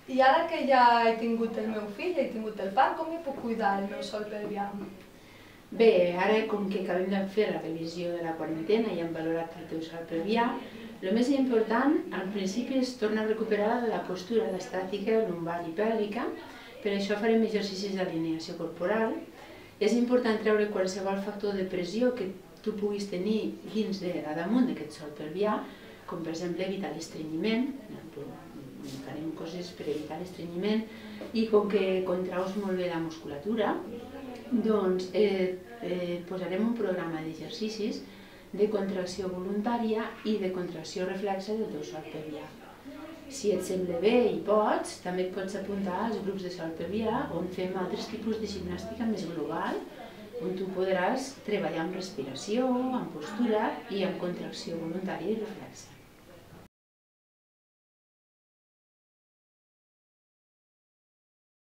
I ara que ja he tingut el meu fill, he tingut el part, com hi puc cuidar el meu sòl pelvià? Bé, ara com que acabem de fer la revisió de la quarantena i hem valorat el teu sòl pelvià, el més important al principi és tornar a recuperar la postura estàtica lumbar i pèlvica. Per això farem exercicis d'alineació corporal. És important treure qualsevol factor de pressió que tu puguis tenir dins a damunt d'aquest sòl pelvià, com per exemple evitar l'estrenyiment. Farem coses per evitar l'estrenyiment i com que contraus molt bé la musculatura, doncs posarem un programa d'exercicis de contracció voluntària i de contracció reflexa del teu sòl pelvià. Si et sembla bé i pots, també et pots apuntar als grups de sòl pelvià on fem altres tipus de gimnàstica més global, on tu podràs treballar amb respiració, amb postura i amb contracció voluntària i reflexa.